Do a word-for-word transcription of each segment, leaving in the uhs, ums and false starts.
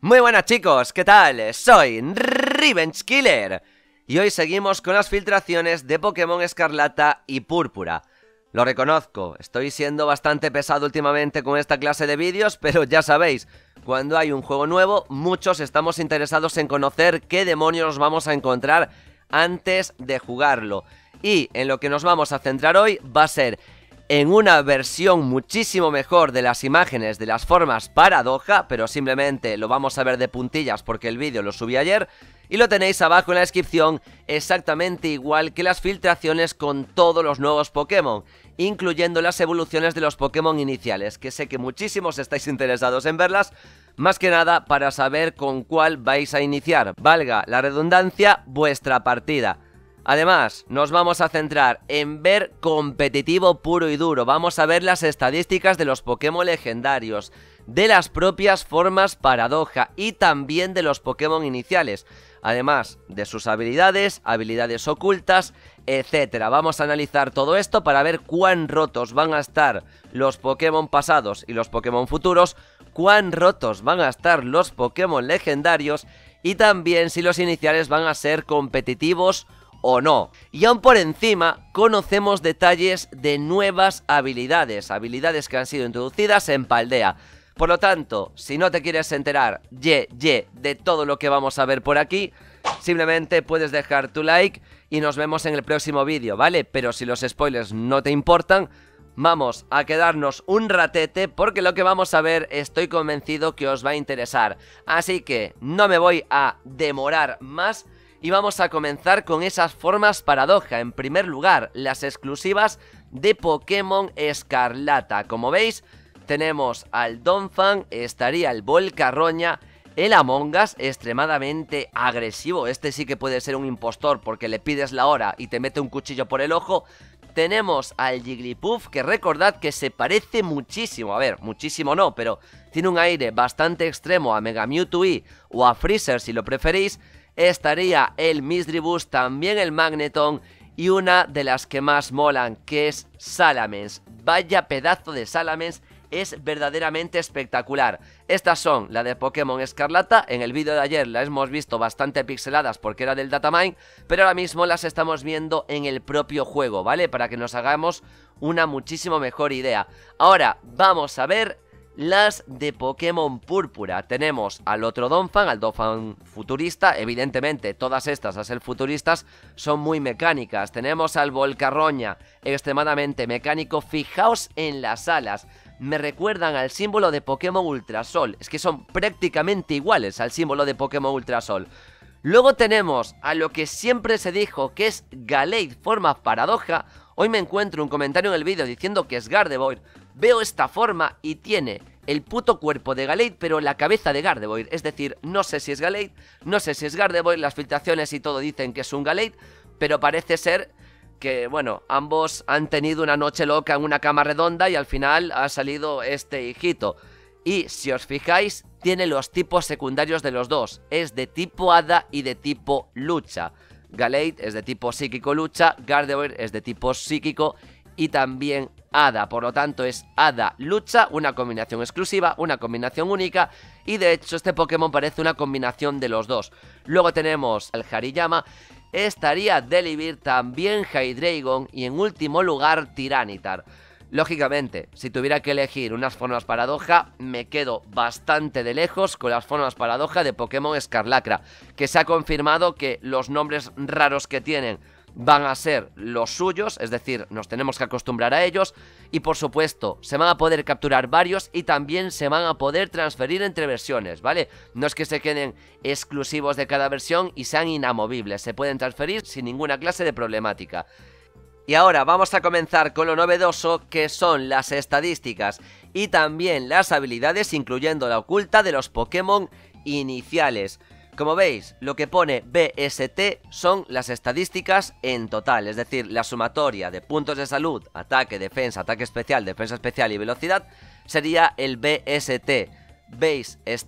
Muy buenas chicos, ¿qué tal? Soy Revenge Killer y hoy seguimos con las filtraciones de Pokémon Escarlata y Púrpura. Lo reconozco, estoy siendo bastante pesado últimamente con esta clase de vídeos, pero ya sabéis, cuando hay un juego nuevo, muchos estamos interesados en conocer qué demonios vamos a encontrar antes de jugarlo. Y en lo que nos vamos a centrar hoy va a ser en una versión muchísimo mejor de las imágenes de las formas paradoja, pero simplemente lo vamos a ver de puntillas porque el vídeo lo subí ayer y lo tenéis abajo en la descripción, exactamente igual que las filtraciones con todos los nuevos Pokémon, incluyendo las evoluciones de los Pokémon iniciales, que sé que muchísimos estáis interesados en verlas, más que nada para saber con cuál vais a iniciar, valga la redundancia, vuestra partida. Además, nos vamos a centrar en ver competitivo puro y duro. Vamos a ver las estadísticas de los Pokémon legendarios, de las propias formas paradoja y también de los Pokémon iniciales. Además de sus habilidades, habilidades ocultas, etcétera. Vamos a analizar todo esto para ver cuán rotos van a estar los Pokémon pasados y los Pokémon futuros, cuán rotos van a estar los Pokémon legendarios y también si los iniciales van a ser competitivos o no. Y aún por encima conocemos detalles de nuevas habilidades, habilidades que han sido introducidas en Paldea. Por lo tanto, si no te quieres enterar ye, ye, de todo lo que vamos a ver por aquí, simplemente puedes dejar tu like y nos vemos en el próximo vídeo, ¿vale? Pero si los spoilers no te importan, vamos a quedarnos un ratete porque lo que vamos a ver estoy convencido que os va a interesar. Así que no me voy a demorar más y vamos a comenzar con esas formas paradoja. En primer lugar, las exclusivas de Pokémon Escarlata. Como veis, tenemos al Donphan, estaría el Volcarroña, el Among Us, extremadamente agresivo. Este sí que puede ser un impostor porque le pides la hora y te mete un cuchillo por el ojo. Tenemos al Jigglypuff, que recordad que se parece muchísimo, a ver, muchísimo no, pero tiene un aire bastante extremo a Mega Mewtwo o a Freezer si lo preferís. Estaría el Misdreavus, también el Magneton y una de las que más molan, que es Salamence. Vaya pedazo de Salamence, es verdaderamente espectacular. Estas son la de Pokémon Escarlata. En el vídeo de ayer las hemos visto bastante pixeladas porque era del datamine, pero ahora mismo las estamos viendo en el propio juego, ¿vale? Para que nos hagamos una muchísimo mejor idea. Ahora vamos a ver las de Pokémon Púrpura. Tenemos al otro Donphan, al Donphan futurista. Evidentemente todas estas, a ser futuristas, son muy mecánicas. Tenemos al Volcarroña, extremadamente mecánico. Fijaos en las alas, me recuerdan al símbolo de Pokémon Ultrasol. Es que son prácticamente iguales al símbolo de Pokémon Ultrasol. Luego tenemos a lo que siempre se dijo que es Gallade, forma paradoja. Hoy me encuentro un comentario en el vídeo diciendo que es Gardevoir. Veo esta forma y tiene el puto cuerpo de Gallade, pero la cabeza de Gardevoir. Es decir, no sé si es Gallade, no sé si es Gardevoir. Las filtraciones y todo dicen que es un Gallade, pero parece ser que, bueno, ambos han tenido una noche loca en una cama redonda y al final ha salido este hijito. Y si os fijáis, tiene los tipos secundarios de los dos. Es de tipo hada y de tipo lucha. Gallade es de tipo psíquico lucha, Gardevoir es de tipo psíquico y también hada. Por lo tanto es hada lucha, una combinación exclusiva, una combinación única. Y de hecho este Pokémon parece una combinación de los dos. Luego tenemos al Hariyama. Estaría Delibird, también Hydreigon y en último lugar Tiranitar. Lógicamente, si tuviera que elegir unas formas paradoja, me quedo bastante de lejos con las formas paradoja de Pokémon Escarlacra, que se ha confirmado que los nombres raros que tienen van a ser los suyos, es decir, nos tenemos que acostumbrar a ellos. Y por supuesto, se van a poder capturar varios y también se van a poder transferir entre versiones, ¿vale? No es que se queden exclusivos de cada versión y sean inamovibles, se pueden transferir sin ninguna clase de problemática. Y ahora vamos a comenzar con lo novedoso, que son las estadísticas y también las habilidades, incluyendo la oculta de los Pokémon iniciales. Como veis, lo que pone B S T son las estadísticas en total, es decir, la sumatoria de puntos de salud, ataque, defensa, ataque especial, defensa especial y velocidad sería el B S T, Base Stat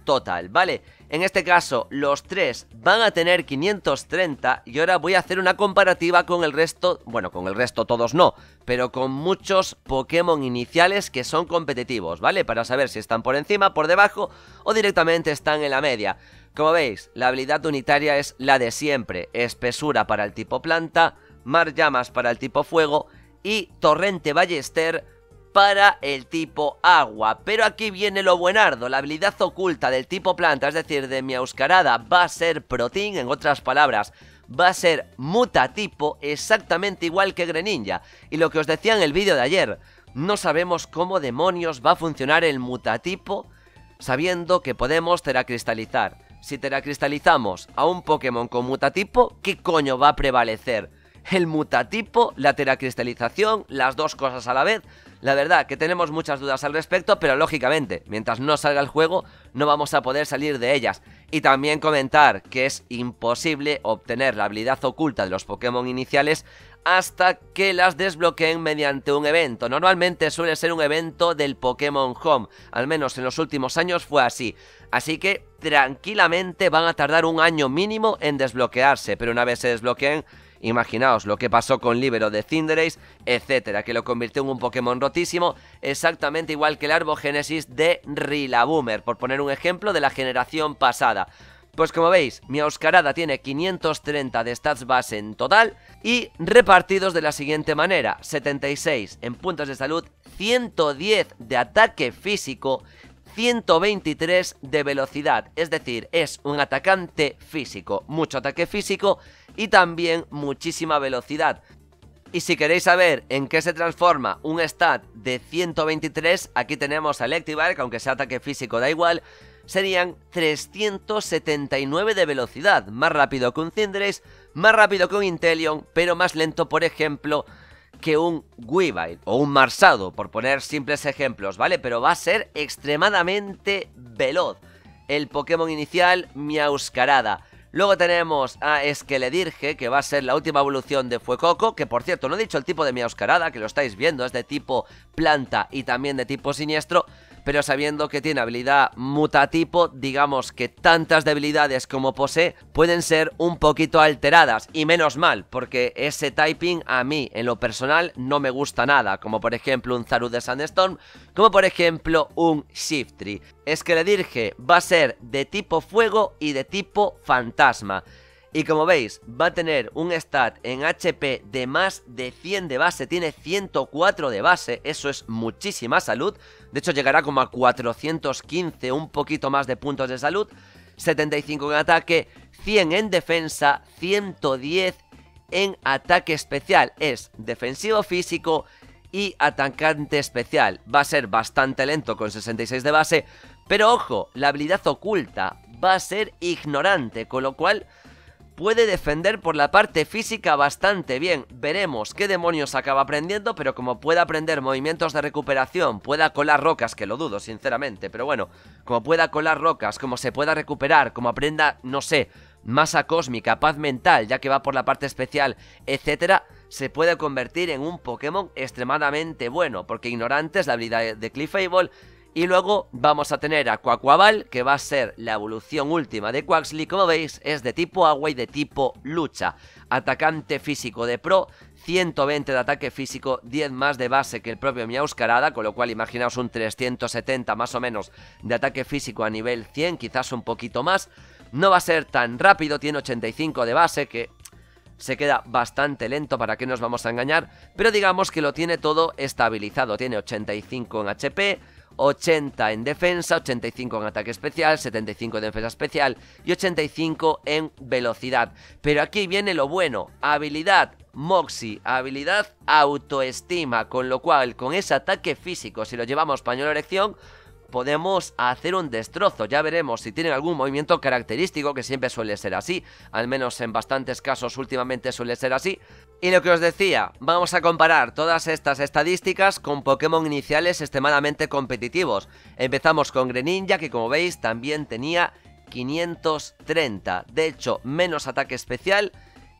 total, ¿vale? En este caso, los tres van a tener quinientos treinta y ahora voy a hacer una comparativa con el resto, bueno, con el resto todos no, pero con muchos Pokémon iniciales que son competitivos, ¿vale? Para saber si están por encima, por debajo o directamente están en la media. Como veis, la habilidad unitaria es la de siempre, espesura para el tipo planta, mar llamas para el tipo fuego y torrente ballester para el tipo agua. Pero aquí viene lo buenardo, la habilidad oculta del tipo planta, es decir, de Meowscarada, va a ser Protein, en otras palabras, va a ser mutatipo exactamente igual que Greninja. Y lo que os decía en el vídeo de ayer, no sabemos cómo demonios va a funcionar el mutatipo sabiendo que podemos teracristalizar. Si teracristalizamos a un Pokémon con mutatipo, ¿qué coño va a prevalecer? ¿El mutatipo, la teracristalización, las dos cosas a la vez? La verdad que tenemos muchas dudas al respecto, pero lógicamente, mientras no salga el juego, no vamos a poder salir de ellas. Y también comentar que es imposible obtener la habilidad oculta de los Pokémon iniciales hasta que las desbloqueen mediante un evento. Normalmente suele ser un evento del Pokémon Home, al menos en los últimos años fue así. Así que tranquilamente van a tardar un año mínimo en desbloquearse, pero una vez se desbloqueen, imaginaos lo que pasó con Libero de Cinderace, etcétera, que lo convirtió en un Pokémon rotísimo, exactamente igual que el Arbogénesis de Rillaboom, por poner un ejemplo de la generación pasada. Pues como veis, Meowscarada tiene quinientos treinta de stats base en total y repartidos de la siguiente manera: setenta y seis en puntos de salud, ciento diez de ataque físico, ciento veintitrés de velocidad, es decir, es un atacante físico, mucho ataque físico y también muchísima velocidad. Y si queréis saber en qué se transforma un stat de ciento veintitrés, aquí tenemos a Electivire, que aunque sea ataque físico da igual, serían trescientos setenta y nueve de velocidad, más rápido que un Cinderace, más rápido que un Inteleon, pero más lento, por ejemplo, que un Weavile o un Marsado, por poner simples ejemplos, ¿vale? Pero va a ser extremadamente veloz el Pokémon inicial Meowscarada. Luego tenemos a Esqueledirge, que va a ser la última evolución de Fuecoco, que por cierto no he dicho el tipo de Meowscarada, que lo estáis viendo, es de tipo planta y también de tipo siniestro, pero sabiendo que tiene habilidad mutatipo, digamos que tantas debilidades como posee pueden ser un poquito alteradas, y menos mal, porque ese typing a mí en lo personal no me gusta nada, como por ejemplo un Zarude Sandstorm, como por ejemplo un Shiftry. Esqueledirge va a ser de tipo fuego y de tipo fantasma. Y como veis, va a tener un stat en H P de más de cien de base, tiene ciento cuatro de base, eso es muchísima salud. De hecho llegará como a cuatrocientos quince, un poquito más de puntos de salud, setenta y cinco en ataque, cien en defensa, ciento diez en ataque especial. Es defensivo físico y atacante especial. Va a ser bastante lento con sesenta y seis de base, pero ojo, la habilidad oculta va a ser ignorante, con lo cual puede defender por la parte física bastante bien. Veremos qué demonios acaba aprendiendo, pero como pueda aprender movimientos de recuperación, pueda colar rocas, que lo dudo sinceramente, pero bueno, como pueda colar rocas, como se pueda recuperar, como aprenda, no sé, masa cósmica, paz mental, ya que va por la parte especial, etcétera, se puede convertir en un Pokémon extremadamente bueno, porque ignorante es la habilidad de Clefable. Y luego vamos a tener a Quaquaval, que va a ser la evolución última de Quaxly. Como veis, es de tipo agua y de tipo lucha. Atacante físico de pro, ciento veinte de ataque físico, diez más de base que el propio Meowscarada, con lo cual imaginaos un trescientos setenta más o menos de ataque físico a nivel cien, quizás un poquito más. No va a ser tan rápido, tiene ochenta y cinco de base, que se queda bastante lento, para que nos vamos a engañar, pero digamos que lo tiene todo estabilizado. Tiene ochenta y cinco en H P, ochenta en defensa, ochenta y cinco en ataque especial, setenta y cinco en defensa especial y ochenta y cinco en velocidad. Pero aquí viene lo bueno: habilidad Moxie, habilidad autoestima, con lo cual con ese ataque físico, si lo llevamos pañuelo de erección, podemos hacer un destrozo. Ya veremos si tienen algún movimiento característico, que siempre suele ser así, al menos en bastantes casos últimamente suele ser así. Y lo que os decía, vamos a comparar todas estas estadísticas con Pokémon iniciales extremadamente competitivos. Empezamos con Greninja, que como veis también tenía quinientos treinta, de hecho menos ataque especial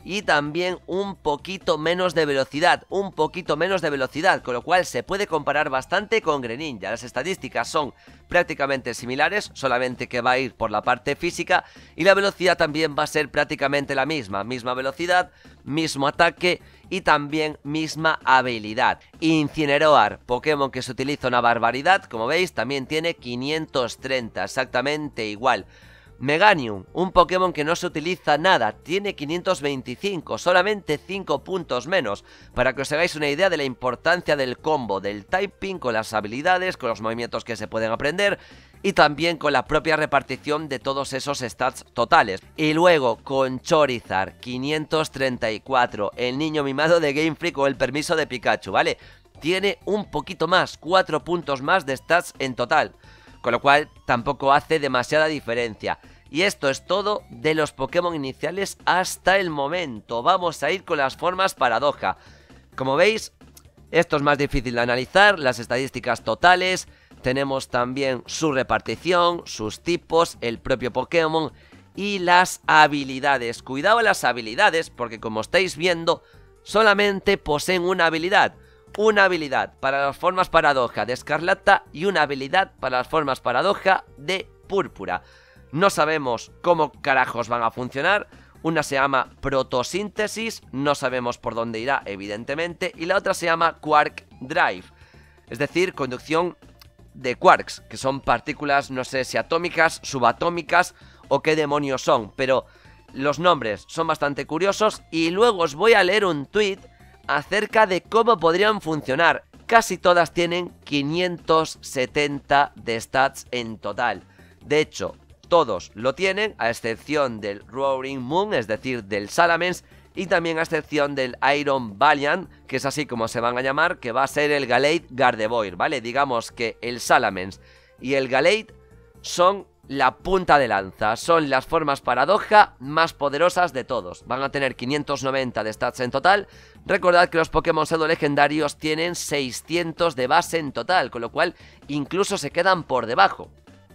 y también un poquito menos de velocidad, un poquito menos de velocidad, con lo cual se puede comparar bastante con Greninja. Las estadísticas son prácticamente similares, solamente que va a ir por la parte física, y la velocidad también va a ser prácticamente la misma, misma velocidad, mismo ataque y también misma habilidad. Incineroar, Pokémon que se utiliza una barbaridad, como veis, también tiene quinientos treinta, exactamente igual. Meganium, un Pokémon que no se utiliza nada, tiene quinientos veinticinco, solamente cinco puntos menos, para que os hagáis una idea de la importancia del combo del typing con las habilidades, con los movimientos que se pueden aprender y también con la propia repartición de todos esos stats totales. Y luego con Charizard, quinientos treinta y cuatro, el niño mimado de Game Freak o el permiso de Pikachu, ¿vale? Tiene un poquito más, cuatro puntos más de stats en total, con lo cual tampoco hace demasiada diferencia. Y esto es todo de los Pokémon iniciales hasta el momento. Vamos a ir con las formas paradoja. Como veis, esto es más difícil de analizar, las estadísticas totales, tenemos también su repartición, sus tipos, el propio Pokémon y las habilidades. Cuidado a las habilidades porque, como estáis viendo, solamente poseen una habilidad. Una habilidad para las formas paradoja de Escarlata y una habilidad para las formas paradoja de Púrpura. No sabemos cómo carajos van a funcionar. Una se llama Protosíntesis, no sabemos por dónde irá, evidentemente. Y la otra se llama Quark Drive, es decir, conducción de quarks, que son partículas, no sé si atómicas, subatómicas o qué demonios son. Pero los nombres son bastante curiosos y luego os voy a leer un tweet acerca de cómo podrían funcionar. Casi todas tienen quinientos setenta de stats en total. De hecho, todos lo tienen, a excepción del Roaring Moon, es decir, del Salamence, y también a excepción del Iron Valiant, que es así como se van a llamar, que va a ser el Gallade Gardevoir, ¿vale? Digamos que el Salamence y el Gallade son la punta de lanza, son las formas paradoja más poderosas de todos. Van a tener quinientos noventa de stats en total. Recordad que los Pokémon pseudo legendarios tienen seiscientos de base en total, con lo cual incluso se quedan por debajo.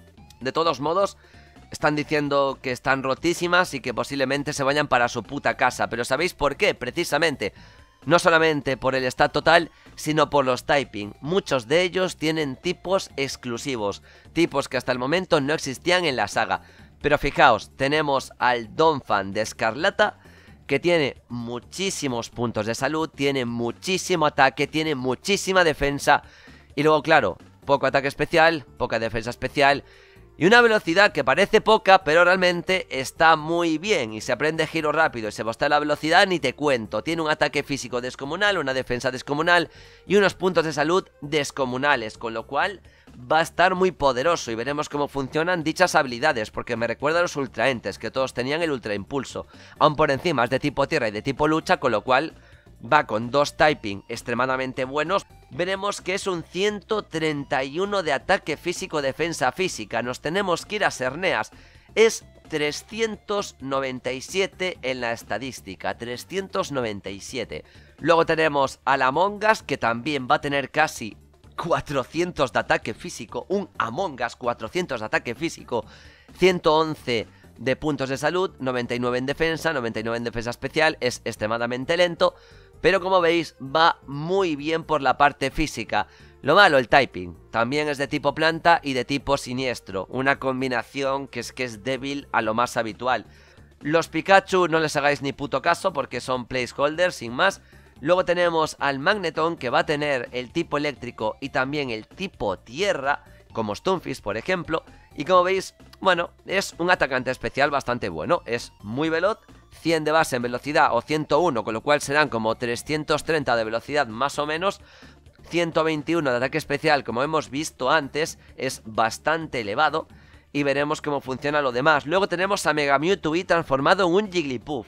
De todos modos, están diciendo que están rotísimas y que posiblemente se vayan para su puta casa. Pero ¿sabéis por qué? Precisamente, no solamente por el stat total, sino por los typing. Muchos de ellos tienen tipos exclusivos, tipos que hasta el momento no existían en la saga. Pero fijaos, tenemos al Donphan de Escarlata, que tiene muchísimos puntos de salud, tiene muchísimo ataque, tiene muchísima defensa. Y luego, claro, poco ataque especial, poca defensa especial y una velocidad que parece poca, pero realmente está muy bien. Y se aprende giro rápido y se postea la velocidad, ni te cuento. Tiene un ataque físico descomunal, una defensa descomunal y unos puntos de salud descomunales, con lo cual va a estar muy poderoso. Y veremos cómo funcionan dichas habilidades, porque me recuerda a los ultraentes, que todos tenían el ultra impulso. Aún por encima es de tipo tierra y de tipo lucha, con lo cual va con dos typing extremadamente buenos. Veremos que es un ciento treinta y uno de ataque físico, defensa física. Nos tenemos que ir a Cerneas. Es trescientos noventa y siete en la estadística, trescientos noventa y siete. Luego tenemos al Among Us, que también va a tener casi cuatrocientos de ataque físico. Un Among Us, cuatrocientos de ataque físico, ciento once de puntos de salud, noventa y nueve en defensa, noventa y nueve en defensa especial. Es extremadamente lento, pero como veis va muy bien por la parte física. Lo malo, el typing, también es de tipo planta y de tipo siniestro, una combinación que es que es débil a lo más habitual. Los Pikachu no les hagáis ni puto caso porque son placeholders sin más. Luego tenemos al Magneton, que va a tener el tipo eléctrico y también el tipo tierra, como Stunfisk por ejemplo. Y como veis, bueno, es un atacante especial bastante bueno, es muy veloz, cien de base en velocidad o ciento uno, con lo cual serán como trescientos treinta de velocidad más o menos. ciento veintiuno de ataque especial, como hemos visto antes, es bastante elevado. Y veremos cómo funciona lo demás. Luego tenemos a Mega Mewtwo transformado en un Jigglypuff.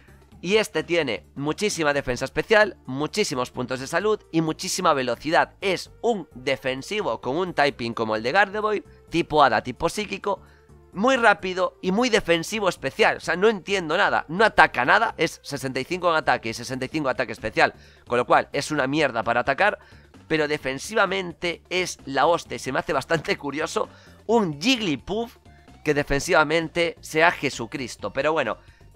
Y este tiene muchísima defensa especial, muchísimos puntos de salud y muchísima velocidad. Es un defensivo con un typing como el de Gardevoir, tipo hada, tipo psíquico, muy rápido y muy defensivo especial. O sea, no entiendo nada, no ataca nada, es sesenta y cinco en ataque y sesenta y cinco en ataque especial, con lo cual es una mierda para atacar, pero defensivamente es la hostia. Y se me hace bastante curioso un Jigglypuff que defensivamente sea Jesucristo. Pero bueno,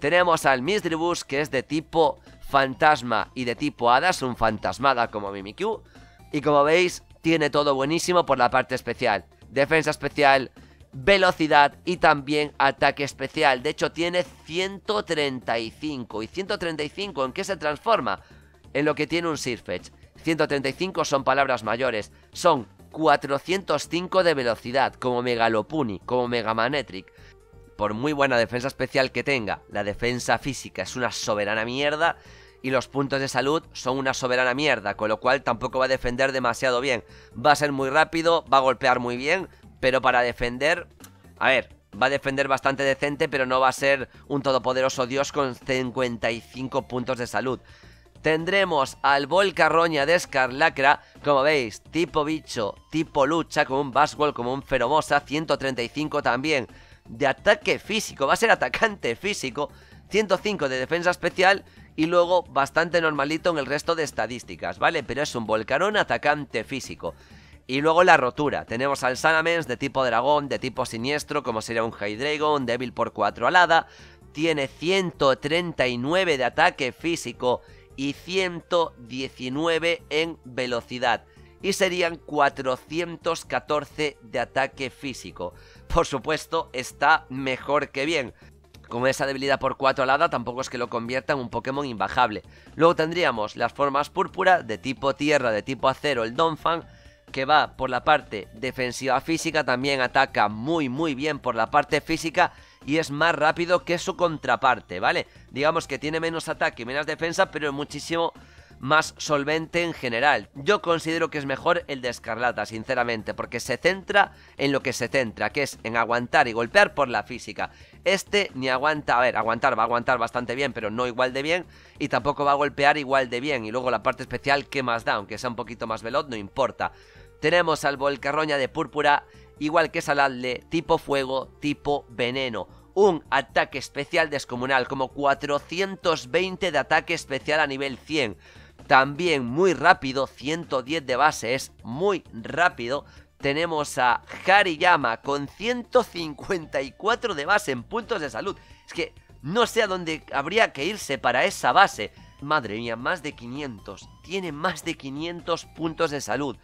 Tenemos al Misdreavus, que es de tipo fantasma y de tipo hada, es un fantasmada como Mimikyu. Y como veis, tiene todo buenísimo por la parte especial. Defensa especial, velocidad y también ataque especial. De hecho, tiene ciento treinta y cinco. ¿Y ciento treinta y cinco en qué se transforma? En lo que tiene un Sirfetch'd. ciento treinta y cinco son palabras mayores. Son cuatrocientos cinco de velocidad, como Megalopuni, como Megamanectric. Por muy buena defensa especial que tenga, la defensa física es una soberana mierda y los puntos de salud son una soberana mierda, con lo cual tampoco va a defender demasiado bien. Va a ser muy rápido, va a golpear muy bien, pero para defender... A ver, va a defender bastante decente, pero no va a ser un todopoderoso dios con cincuenta y cinco puntos de salud. Tendremos al Volcarroña de Escarlacra, como veis, tipo bicho, tipo lucha, como un Buzzwole, como un Feromosa, ciento treinta y cinco también de ataque físico, va a ser atacante físico, ciento cinco de defensa especial y luego bastante normalito en el resto de estadísticas, ¿vale? Pero es un Volcarón atacante físico. Y luego la rotura, tenemos al Salamence de tipo dragón, de tipo siniestro, como sería un Hydreigon, débil por cuatro alada, tiene ciento treinta y nueve de ataque físico y ciento diecinueve en velocidad. Y serían cuatrocientos catorce de ataque físico. Por supuesto, está mejor que bien. Como esa debilidad por cuatro alada, tampoco es que lo convierta en un Pokémon imbajable. Luego tendríamos las formas púrpura, de tipo tierra, de tipo acero, el Donphan, que va por la parte defensiva física, también ataca muy muy bien por la parte física y es más rápido que su contraparte, ¿vale? Digamos que tiene menos ataque y menos defensa, pero es muchísimo más solvente en general. Yo considero que es mejor el de Escarlata, sinceramente, porque se centra en lo que se centra, que es en aguantar y golpear por la física. Este ni aguanta, a ver, aguantar, va a aguantar bastante bien, pero no igual de bien, y tampoco va a golpear igual de bien. Y luego la parte especial, ¿qué más da? Aunque sea un poquito más veloz, no importa. Tenemos al Volcarroña de Púrpura, igual que Saladle, tipo fuego, tipo veneno. Un ataque especial descomunal, como cuatrocientos veinte de ataque especial a nivel cien. También muy rápido, ciento diez de base, es muy rápido. Tenemos a Hariyama con ciento cincuenta y cuatro de base en puntos de salud. Es que no sé a dónde habría que irse para esa base. Madre mía, más de quinientos. Tiene más de quinientos puntos de salud.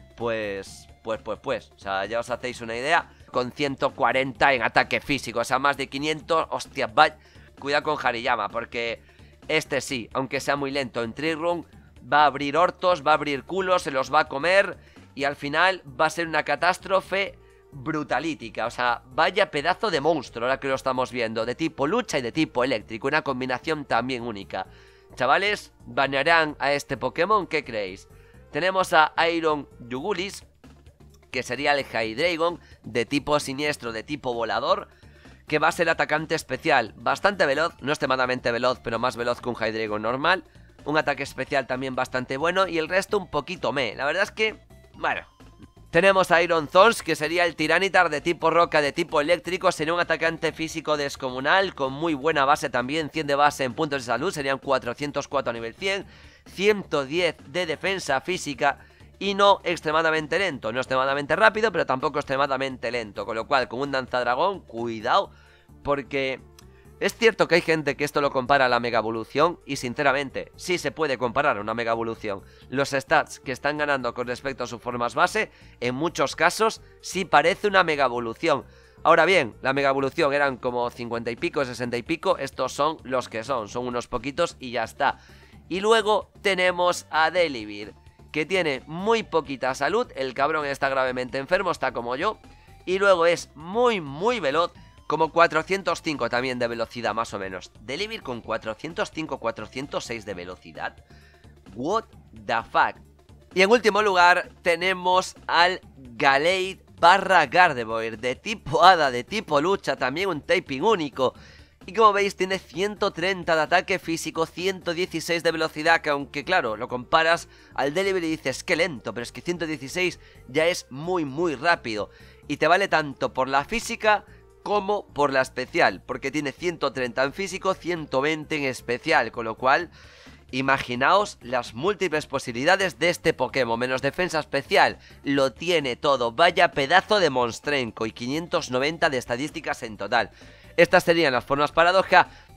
Pues, pues, pues, pues, o sea, ya os hacéis una idea. Con ciento cuarenta en ataque físico, o sea, más de quinientos, hostia, vaya. Cuidado con Hariyama, porque este sí, aunque sea muy lento en Trick Room, va a abrir hortos, va a abrir culos, se los va a comer y al final va a ser una catástrofe brutalítica. O sea, vaya pedazo de monstruo ahora que lo estamos viendo, de tipo lucha y de tipo eléctrico, una combinación también única. Chavales, ¿banearán a este Pokémon? ¿Qué creéis? Tenemos a Iron Yugulis, que sería el Hydreigon de tipo siniestro, de tipo volador, que va a ser atacante especial, bastante veloz, no extremadamente veloz, pero más veloz que un Hydreigon normal. Un ataque especial también bastante bueno y el resto un poquito meh. La verdad es que, bueno. Tenemos a Iron Thorns, que sería el Tiranitar de tipo roca, de tipo eléctrico. Sería un atacante físico descomunal, con muy buena base también, cien de base en puntos de salud, serían cuatrocientos cuatro a nivel cien, ciento diez de defensa física y no extremadamente lento. No extremadamente rápido, pero tampoco extremadamente lento. Con lo cual, con un Danzadragón, cuidado, porque es cierto que hay gente que esto lo compara a la Mega Evolución y sinceramente sí se puede comparar a una Mega Evolución. Los stats que están ganando con respecto a sus formas base, en muchos casos sí parece una Mega Evolución. Ahora bien, la Mega Evolución eran como cincuenta y pico, sesenta y pico, estos son los que son, son unos poquitos y ya está. Y luego tenemos a Delibird, que tiene muy poquita salud, el cabrón está gravemente enfermo, está como yo, y luego es muy muy veloz, como cuatrocientos cinco también de velocidad más o menos. Delibird con cuatrocientos cinco, cuatrocientos seis de velocidad. What the fuck. Y en último lugar tenemos al Gallade barra Gardevoir, de tipo hada, de tipo lucha, también un typing único. Y como veis tiene ciento treinta de ataque físico, ciento dieciséis de velocidad, que aunque claro, lo comparas al Delibird y dices que lento, pero es que ciento dieciséis ya es muy muy rápido. Y te vale tanto por la física como por la especial, porque tiene ciento treinta en físico, ciento veinte en especial, con lo cual imaginaos las múltiples posibilidades de este Pokémon, menos defensa especial, lo tiene todo, vaya pedazo de monstrenco y quinientos noventa de estadísticas en total. Estas serían las formas paradoja,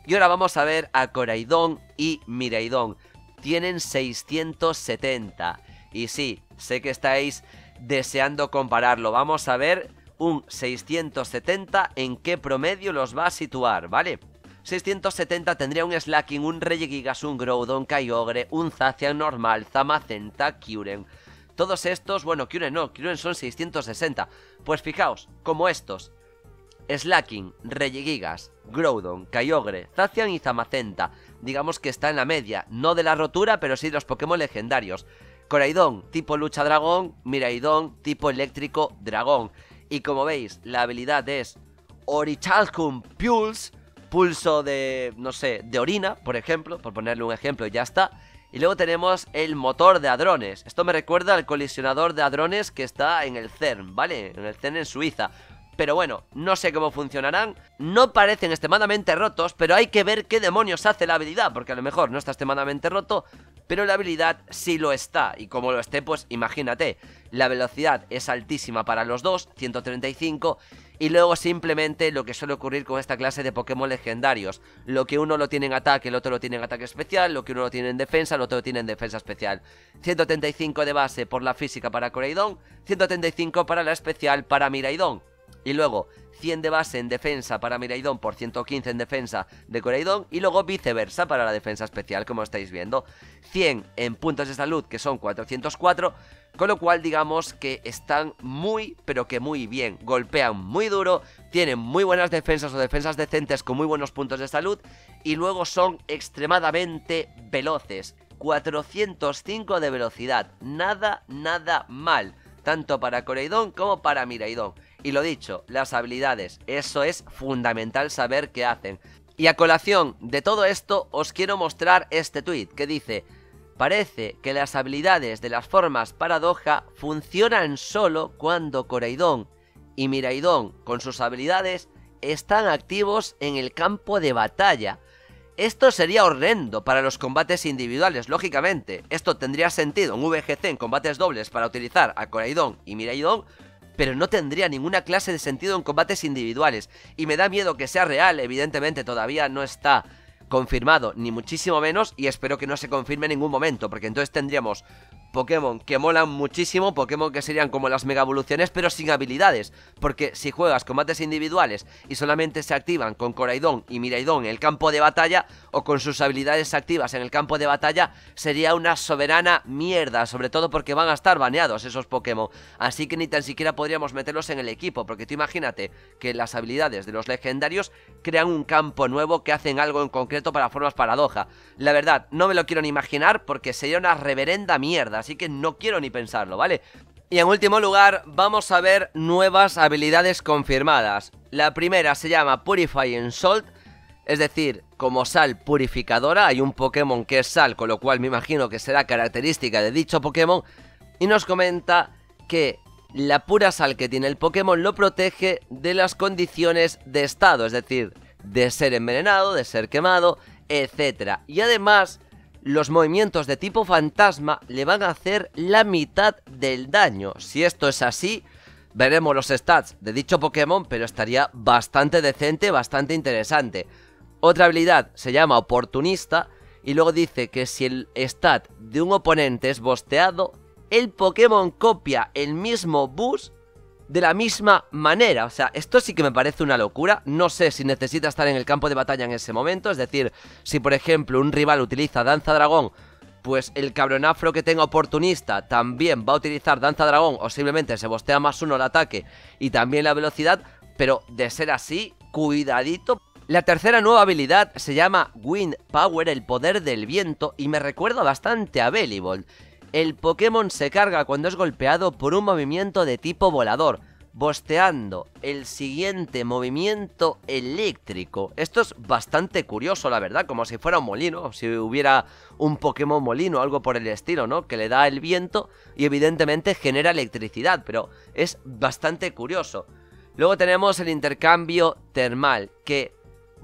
Y ahora vamos a ver a Koraidon y Miraidon. Tienen seiscientos setenta. Y sí, sé que estáis deseando compararlo. Vamos a ver un seiscientos setenta en qué promedio los va a situar, ¿vale? seiscientos setenta tendría un Slaking, un Regigigas, un Groudon, Kyogre, un Zacian normal, Zamazenta, Kyurem. Todos estos, bueno, Kyurem no, Kyurem son seiscientos sesenta. Pues fijaos, como estos: Slaking, Regigigas, Groudon, Kyogre, Zacian y Zamazenta. Digamos que está en la media, no de la rotura, pero sí de los Pokémon legendarios. Koraidon, tipo lucha dragón, Miraidon, tipo eléctrico dragón. Y como veis, la habilidad es Orichalcum Pulse, pulso de, no sé, de orina, por ejemplo, por ponerle un ejemplo y ya está. Y luego tenemos el motor de hadrones. Esto me recuerda al colisionador de hadrones que está en el CERN, ¿vale? En el CERN en Suiza. Pero bueno, no sé cómo funcionarán. No parecen extremadamente rotos, pero hay que ver qué demonios hace la habilidad, porque a lo mejor no está extremadamente roto, pero la habilidad sí lo está. Y como lo esté, pues imagínate. La velocidad es altísima para los dos, ciento treinta y cinco. Y luego simplemente lo que suele ocurrir con esta clase de Pokémon legendarios: lo que uno lo tiene en ataque, el otro lo tiene en ataque especial. Lo que uno lo tiene en defensa, el otro lo tiene en defensa especial. ciento treinta y cinco de base por la física para Koraidon, ciento treinta y cinco para la especial para Miraidon. Y luego cien de base en defensa para Miraidon por ciento quince en defensa de Koraidon. Y luego viceversa para la defensa especial, como estáis viendo. cien en puntos de salud, que son cuatrocientos cuatro. Con lo cual digamos que están muy, pero que muy bien. Golpean muy duro, tienen muy buenas defensas o defensas decentes con muy buenos puntos de salud. Y luego son extremadamente veloces. cuatrocientos cinco de velocidad. Nada, nada mal. Tanto para Koraidon como para Miraidon. Y lo dicho, las habilidades, eso es fundamental saber qué hacen. Y a colación de todo esto os quiero mostrar este tweet que dice: parece que las habilidades de las formas paradoja funcionan solo cuando Koraidon y Miraidon con sus habilidades están activos en el campo de batalla. Esto sería horrendo para los combates individuales, lógicamente. Esto tendría sentido en V G C en combates dobles para utilizar a Koraidon y Miraidon, pero no tendría ninguna clase de sentido en combates individuales. Y me da miedo que sea real, evidentemente todavía no está confirmado, ni muchísimo menos, y espero que no se confirme en ningún momento, porque entonces tendríamos Pokémon que molan muchísimo, Pokémon que serían como las mega evoluciones, pero sin habilidades, porque si juegas combates individuales y solamente se activan con Koraidon y Miraidon en el campo de batalla, o con sus habilidades activas en el campo de batalla, sería una soberana mierda, sobre todo porque van a estar baneados esos Pokémon, así que ni tan siquiera podríamos meterlos en el equipo, porque tú imagínate que las habilidades de los legendarios crean un campo nuevo que hacen algo en concreto para formas paradoja. La verdad, no me lo quiero ni imaginar porque sería una reverenda mierda, así que no quiero ni pensarlo, ¿vale? Y en último lugar, vamos a ver nuevas habilidades confirmadas. La primera se llama Purifying Salt, es decir, como sal purificadora. Hay un Pokémon que es sal, con lo cual me imagino que será característica de dicho Pokémon. Y nos comenta que la pura sal que tiene el Pokémon lo protege de las condiciones de estado, es decir, de ser envenenado, de ser quemado, etcétera. Y además, los movimientos de tipo fantasma le van a hacer la mitad del daño. Si esto es así, veremos los stats de dicho Pokémon, pero estaría bastante decente, bastante interesante. Otra habilidad se llama Oportunista y luego dice que si el stat de un oponente es bosteado, el Pokémon copia el mismo boost de la misma manera. O sea, esto sí que me parece una locura. No sé si necesita estar en el campo de batalla en ese momento. Es decir, si por ejemplo un rival utiliza Danza Dragón, pues el cabronafro que tenga Oportunista también va a utilizar Danza Dragón, o simplemente se bostea más uno el ataque y también la velocidad. Pero de ser así, cuidadito. La tercera nueva habilidad se llama Wind Power, el poder del viento, y me recuerda bastante a Bellibolt. El Pokémon se carga cuando es golpeado por un movimiento de tipo volador, bosteando el siguiente movimiento eléctrico. Esto es bastante curioso, la verdad, como si fuera un molino, si hubiera un Pokémon molino o algo por el estilo, ¿no? Que le da el viento y evidentemente genera electricidad, pero es bastante curioso. Luego tenemos el intercambio termal, que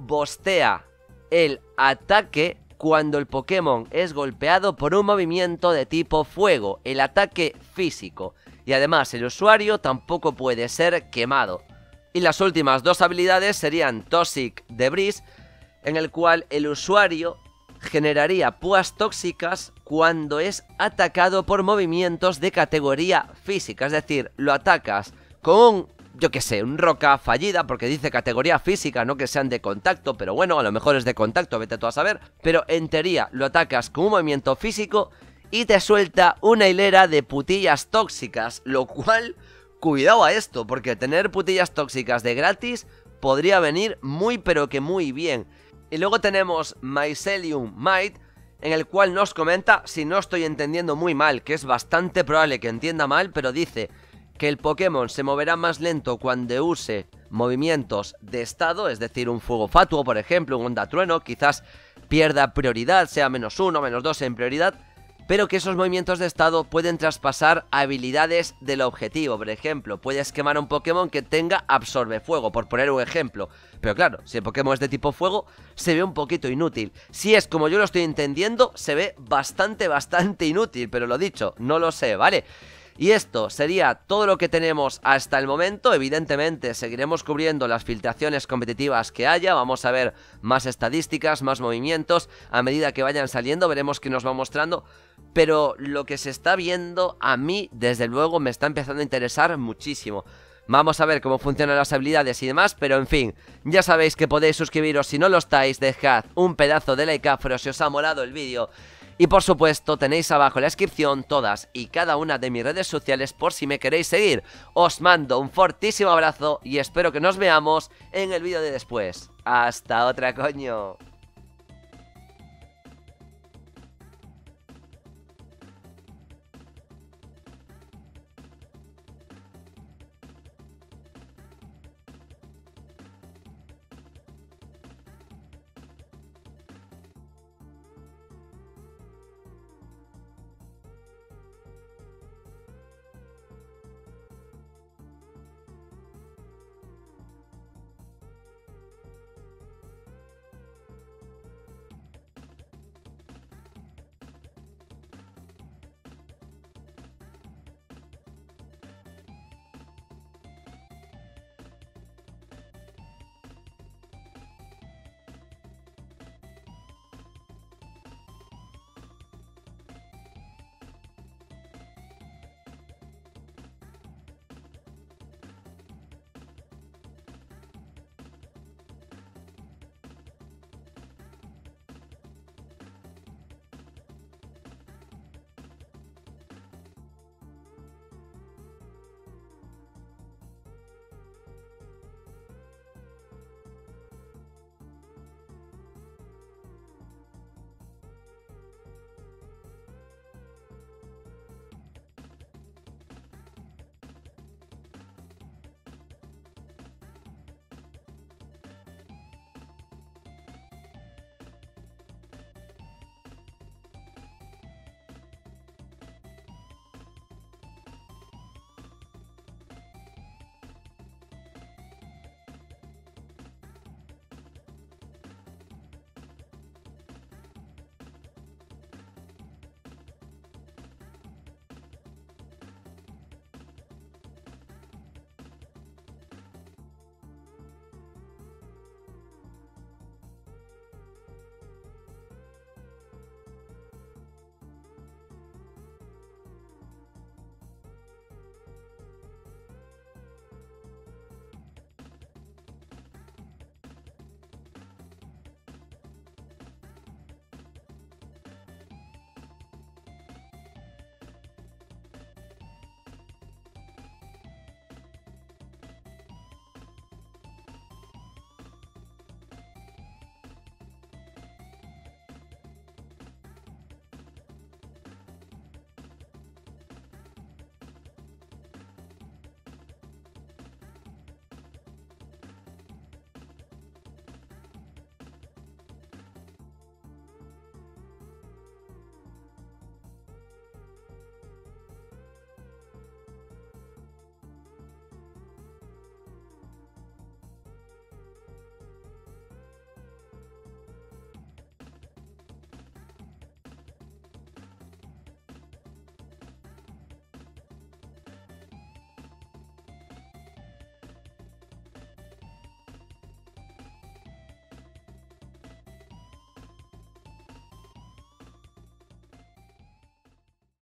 bostea el ataque cuando el Pokémon es golpeado por un movimiento de tipo fuego, el ataque físico. Y además el usuario tampoco puede ser quemado. Y las últimas dos habilidades serían Toxic Debris, en el cual el usuario generaría púas tóxicas cuando es atacado por movimientos de categoría física. Es decir, lo atacas con un, yo que sé, un roca fallida, porque dice categoría física, no que sean de contacto, pero bueno, a lo mejor es de contacto, vete tú a saber. Pero en teoría lo atacas con un movimiento físico y te suelta una hilera de putillas tóxicas, lo cual, cuidado a esto, porque tener putillas tóxicas de gratis podría venir muy pero que muy bien. Y luego tenemos Mycelium Might, en el cual nos comenta, si no estoy entendiendo muy mal, que es bastante probable que entienda mal, pero dice que el Pokémon se moverá más lento cuando use movimientos de estado, es decir, un fuego fatuo, por ejemplo, un onda trueno, quizás pierda prioridad, sea menos uno, menos dos en prioridad, pero que esos movimientos de estado pueden traspasar habilidades del objetivo. Por ejemplo, puedes quemar a un Pokémon que tenga absorbe fuego, por poner un ejemplo. Pero claro, si el Pokémon es de tipo fuego, se ve un poquito inútil. Si es como yo lo estoy entendiendo, se ve bastante, bastante inútil, pero lo dicho, no lo sé, ¿vale? Y esto sería todo lo que tenemos hasta el momento. Evidentemente seguiremos cubriendo las filtraciones competitivas que haya. Vamos a ver más estadísticas, más movimientos. A medida que vayan saliendo veremos qué nos va mostrando. Pero lo que se está viendo a mí, desde luego, me está empezando a interesar muchísimo. Vamos a ver cómo funcionan las habilidades y demás, pero en fin, ya sabéis que podéis suscribiros si no lo estáis. Dejad un pedazo de like afro si os ha molado el vídeo. Y por supuesto tenéis abajo en la descripción todas y cada una de mis redes sociales por si me queréis seguir. Os mando un fortísimo abrazo y espero que nos veamos en el vídeo de después. Hasta otra, coño.